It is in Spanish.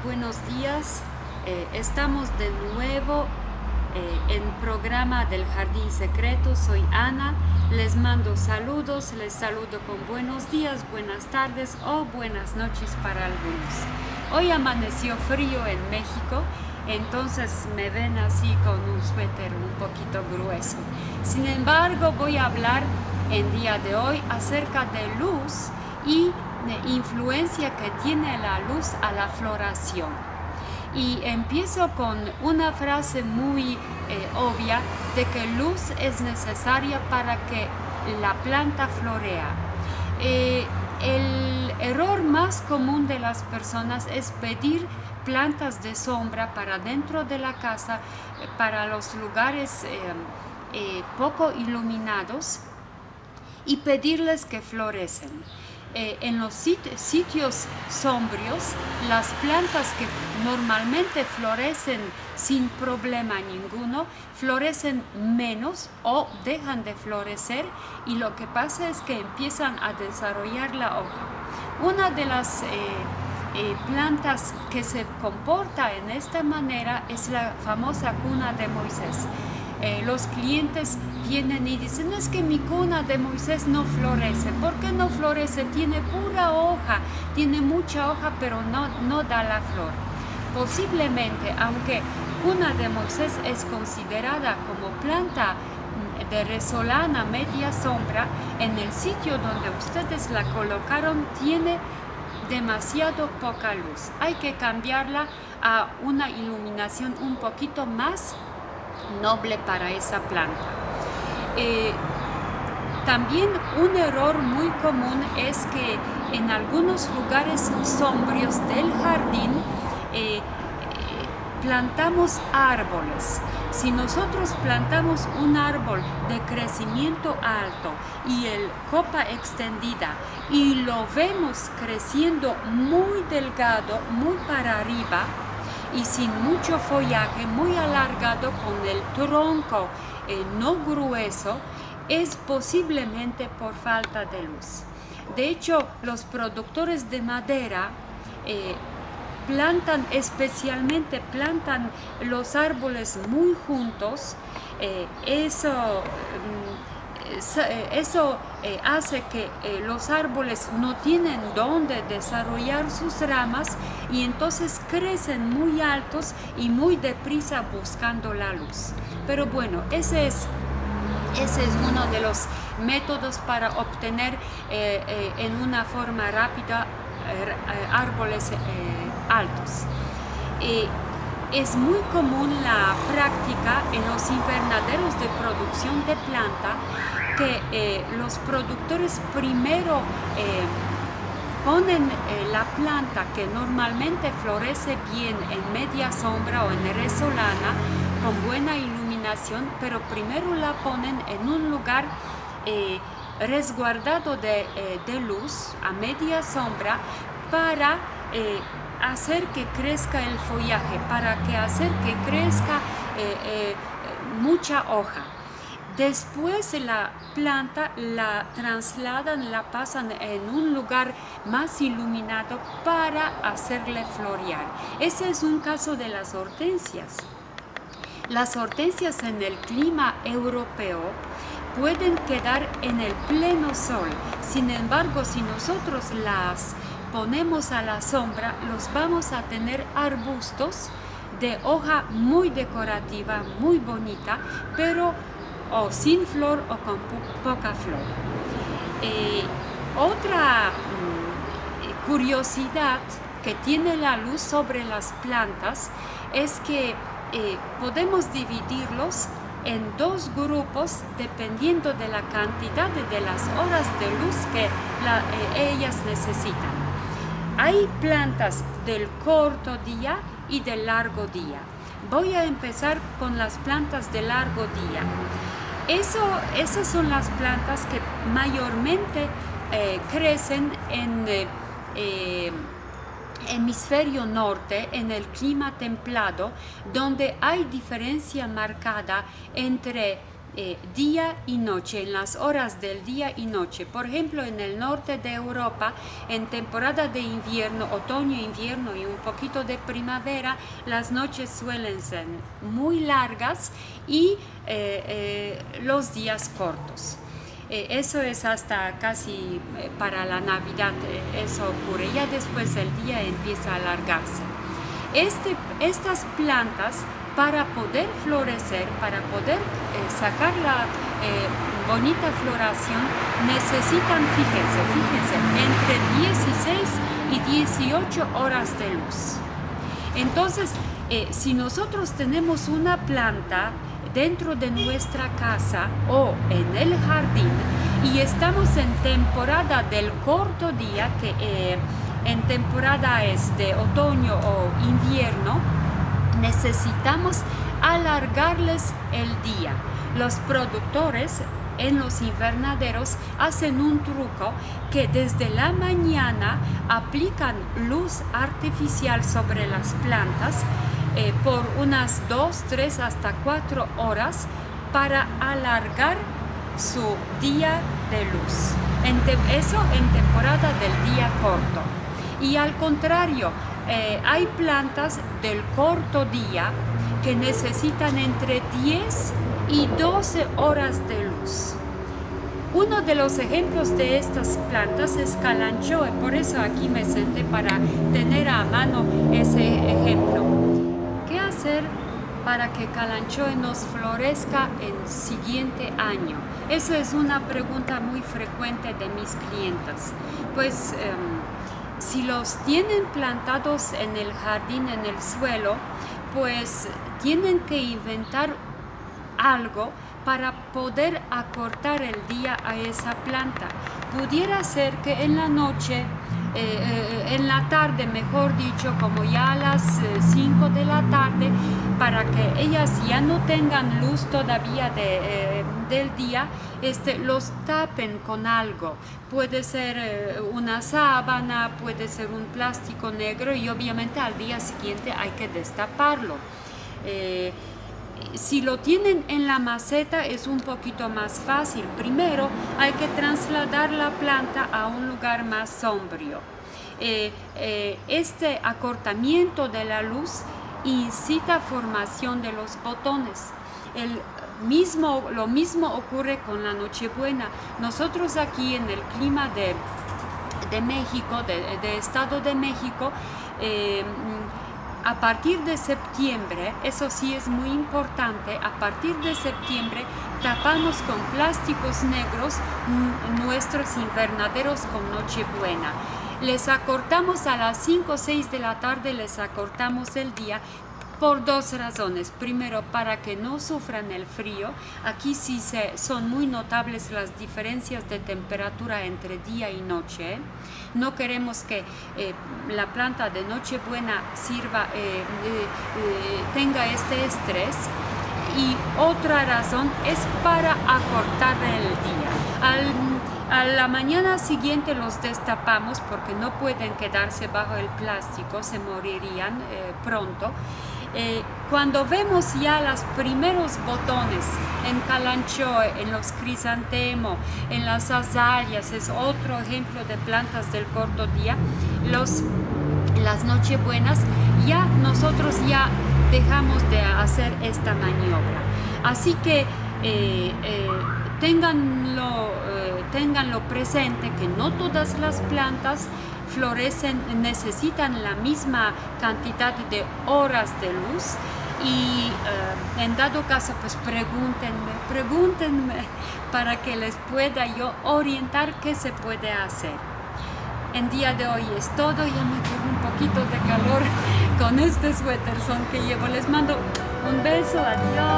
buenos días. Estamos de nuevo en programa del Jardín Secreto. Soy Ana. Les mando saludos. Les saludo con buenos días, buenas tardes o buenas noches para algunos. Hoy amaneció frío en México, entonces me ven así con un suéter un poquito grueso. Sin embargo, voy a hablar en día de hoy acerca de luz y de influencia que tiene la luz a la floración. Y empiezo con una frase muy obvia de que luz es necesaria para que la planta florea. El error más común de las personas es pedir plantas de sombra para dentro de la casa, para los lugares poco iluminados, y pedirles que florecen. En los sitios sombríos, las plantas que normalmente florecen sin problema ninguno, florecen menos o dejan de florecer, y lo que pasa es que empiezan a desarrollar la hoja. Una de las plantas que se comporta en esta manera es la famosa cuna de Moisés. Los clientes vienen y dicen: es que mi cuna de Moisés no florece. ¿Por qué no florece? Tiene pura hoja, tiene mucha hoja, pero no da la flor. Posiblemente, aunque cuna de Moisés es considerada como planta de resolana media sombra, en el sitio donde ustedes la colocaron tiene demasiado poca luz. Hay que cambiarla a una iluminación un poquito más noble para esa planta. También un error muy común es que en algunos lugares sombríos del jardín plantamos árboles. Si nosotros plantamos un árbol de crecimiento alto y el copa extendida y lo vemos creciendo muy delgado, muy para arriba, y sin mucho follaje, muy alargado, con el tronco no grueso, es posiblemente por falta de luz. De hecho, los productores de madera especialmente plantan los árboles muy juntos. Eso hace que los árboles no tienen dónde desarrollar sus ramas, y entonces crecen muy altos y muy deprisa buscando la luz. Pero bueno, ese es uno de los métodos para obtener en una forma rápida árboles altos. Es muy común la práctica en los invernaderos de producción de planta que los productores primero ponen la planta que normalmente florece bien en media sombra o en resolana con buena iluminación, pero primero la ponen en un lugar resguardado de luz a media sombra para hacer que crezca el follaje, para hacer que crezca mucha hoja. Después la planta la trasladan, la pasan en un lugar más iluminado para hacerle florear. Ese es un caso de las hortensias. Las hortensias en el clima europeo pueden quedar en el pleno sol. Sin embargo, si nosotros las ponemos a la sombra, los vamos a tener arbustos de hoja muy decorativa, muy bonita, pero o sin flor o con poca flor. Otra curiosidad que tiene la luz sobre las plantas es que podemos dividirlos en dos grupos dependiendo de la cantidad de las horas de luz que ellas necesitan. Hay plantas del corto día y del largo día. Voy a empezar con las plantas de largo día. Esas son las plantas que mayormente crecen en hemisferio norte, en el clima templado, donde hay diferencia marcada entre día y noche, en las horas del día y noche. Por ejemplo, en el norte de Europa, en temporada de invierno, otoño, invierno y un poquito de primavera, las noches suelen ser muy largas y los días cortos. Eso es hasta casi para la Navidad, eso ocurre. Ya después el día empieza a alargarse. Estas plantas, para poder florecer, para poder sacar la bonita floración, necesitan, fíjense, entre 16 y 18 horas de luz. Entonces, si nosotros tenemos una planta dentro de nuestra casa o en el jardín y estamos en temporada del corto día, que en temporada de otoño o invierno, necesitamos alargarles el día. Los productores en los invernaderos hacen un truco que desde la mañana aplican luz artificial sobre las plantas por unas 2, 3 hasta 4 horas para alargar su día de luz. Eso en temporada del día corto. Y al contrario, hay plantas del corto día que necesitan entre 10 y 12 horas de luz. Uno de los ejemplos de estas plantas es Kalanchoe, por eso aquí me senté para tener a mano ese ejemplo. ¿Qué hacer para que Kalanchoe nos florezca el siguiente año? Esa es una pregunta muy frecuente de mis clientas. Pues si los tienen plantados en el jardín, en el suelo, pues tienen que inventar algo para poder acortar el día a esa planta. Pudiera ser que en la noche, en la tarde, mejor dicho, como ya a las 5 de la tarde, para que ellas ya no tengan luz todavía del día, los tapen con algo. Puede ser una sábana, puede ser un plástico negro y obviamente al día siguiente hay que destaparlo. Si lo tienen en la maceta es un poquito más fácil. Primero hay que trasladar la planta a un lugar más sombrío. Este acortamiento de la luz incita formación de los botones. Lo mismo ocurre con la Nochebuena. Nosotros aquí en el clima de México, de Estado de México, a partir de septiembre, eso sí es muy importante, a partir de septiembre tapamos con plásticos negros nuestros invernaderos con Nochebuena. Les acortamos a las 5 o 6 de la tarde, les acortamos el día por dos razones. Primero, para que no sufran el frío. Aquí sí son muy notables las diferencias de temperatura entre día y noche. No queremos que la planta de Nochebuena tenga este estrés. Y otra razón es para acortar el día. A la mañana siguiente los destapamos porque no pueden quedarse bajo el plástico, se morirían pronto. Cuando vemos ya los primeros botones en Kalanchoe, en los crisantemos, en las azaleas, es otro ejemplo de plantas del corto día, las nochebuenas, ya nosotros ya dejamos de hacer esta maniobra. Así que ténganlo presente que no todas las plantas florecen, necesitan la misma cantidad de horas de luz y en dado caso pues pregúntenme para que les pueda yo orientar qué se puede hacer. El día de hoy es todo, ya me quedo un poquito de calor con este suéter que llevo. Les mando un beso, adiós.